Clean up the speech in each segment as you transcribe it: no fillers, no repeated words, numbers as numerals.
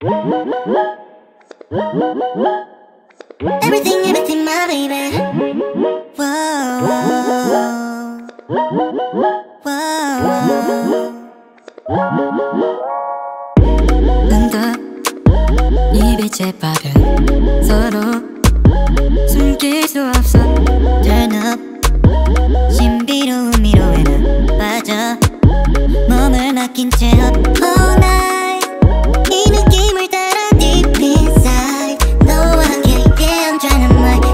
Everything, everything, my baby. Whoa, whoa. 은다 이 빛의 빠른 서로 숨길 수 없어. Turn up 신비로운 미로에는 빠져 몸을 맡긴 채 up all night. 이 느낌을 따라 deep inside 너와 함께 yeah I'm trying to make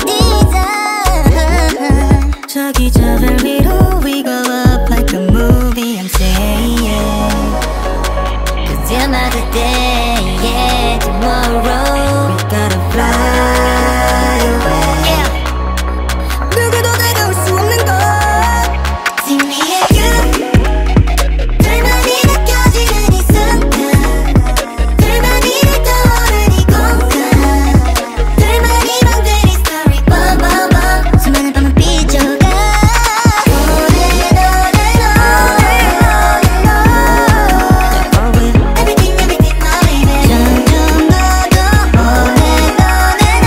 desire. 저기 저 별 위로 we go up like a movie I'm saying. Cause you're not today, yeah, tomorrow we gotta fly away. Yeah. 누구도 다가올 수 없는 것. See me and you 둘만이 느껴지는 이 순간 둘만이 늘 떠오르는 이 공간 둘만이 만드는 story bum bum bum 수많은 밤을 비춰가 on and on and on. Everything, everything, my baby. 점점 더 on and on and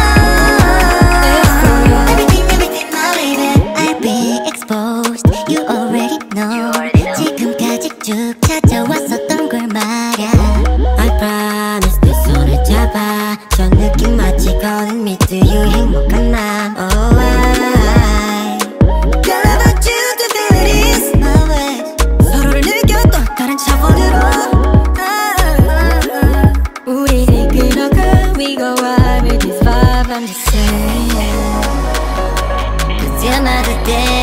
on. Everything, everything, my baby. I've been exposed, you already know. 지금까지 쭉 찾아왔었던 걸 말야. I promise 내 손을 잡아 저 느낌 마치 calling me to you 행복한 맘. Oh I Girl I want you to feel it is My way. 서로를 느꼈던 다른 차원으로 우리를 끌어가 We go wild with this vibe I'm just saying. Cause you're not today